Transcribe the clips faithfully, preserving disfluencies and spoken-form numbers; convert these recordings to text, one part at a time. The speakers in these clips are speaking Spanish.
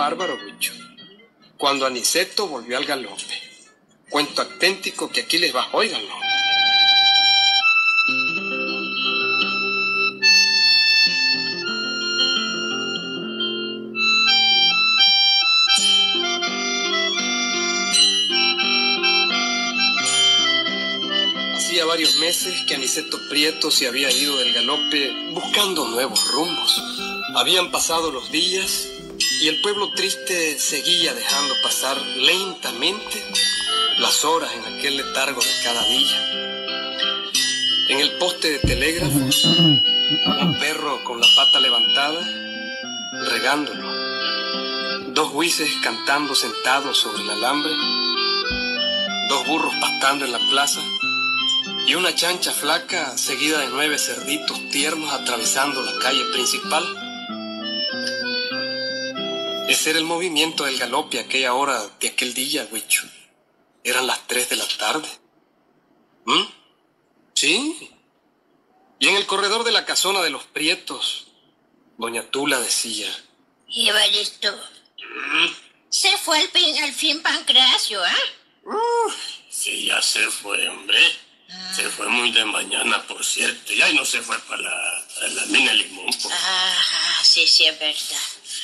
bárbaro, Huicho, cuando Aniceto volvió al galope. Cuento auténtico que aquí les va, óiganlo. Hacía varios meses que Aniceto Prieto se había ido del galope buscando nuevos rumbos. Habían pasado los días y el pueblo triste seguía dejando pasar lentamente las horas en aquel letargo de cada día. En el poste de telégrafo, un perro con la pata levantada, regándolo. Dos huises cantando sentados sobre el alambre. Dos burros pastando en la plaza. Y una chancha flaca seguida de nueve cerditos tiernos atravesando la calle principal. Ese era el movimiento del galope a aquella hora de aquel día, Huicho. Eran las tres de la tarde. ¿Mm? Sí. Y en el corredor de la casona de los Prietos, doña Tula decía: Evaristo, ¿Mm? Se fue al, fin, al fin Pancracio, ¿ah? ¿eh? Uh, sí, ya se fue, hombre. Ah. Se fue muy de mañana, por cierto. Ya no se fue para la, para la mina de limón. Pues. Ajá, sí, sí, es verdad.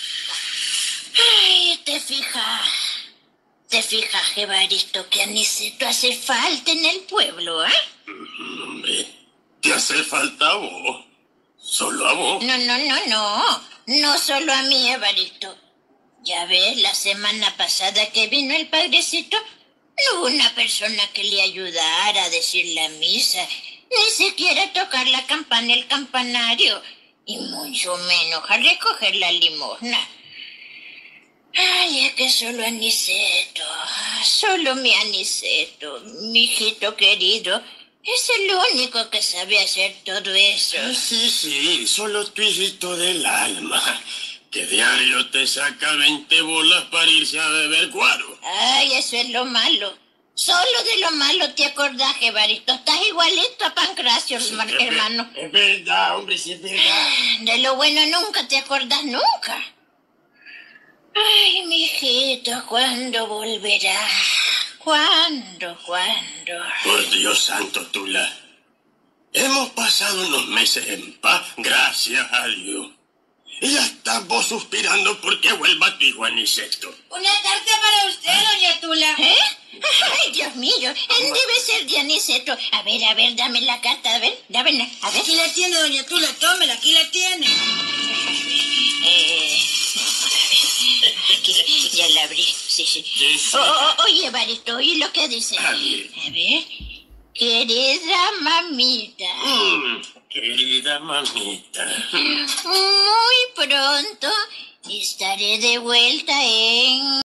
Ay, te fijas. Te fijas, Evaristo, que Aniceto hace falta en el pueblo, ¿ah? ¿eh? Mm, hombre, ¿te hace falta a vos? ¿Solo a vos? No, no, no, no. No solo a mí, Evaristo. Ya ves, la semana pasada que vino el padrecito, no hubo una persona que le ayudara a decir la misa, ni siquiera tocar la campana el campanario, y mucho menos a recoger la limosna. Ay, es que solo Aniceto, solo mi Aniceto, mi hijito querido, es el único que sabe hacer todo eso. Sí, sí, solo tu hijito del alma, que diario te saca veinte bolas para irse a beber guaro. Ay, eso es lo malo. Solo de lo malo te acordás, Evaristo. Estás igualito a Pancracio, sí, hermano. Es verdad, hombre, sí es verdad. De lo bueno nunca te acordás, nunca. Ay, mijito, ¿cuándo volverá? ¿Cuándo, cuándo? Por Dios santo, Tula. Hemos pasado unos meses en paz, gracias a Dios. Y ya estás vos suspirando porque vuelva tu hijo Aniceto. Una carta para usted, doña Tula. ¿Eh? Ay, Dios mío, él debe ser de Aniceto. A ver, a ver, dame la carta, a ver, dámela, a ver. Aquí la tiene, doña Tula, tómela, aquí la tiene. Eh, a ver, aquí, ya la abrí, sí, sí. sí, sí. Oh, oh, oye, Evaristo, oye lo que dice. A ver. A ver, querida mamita. Mm, querida mamita. Muy pronto estaré de vuelta en...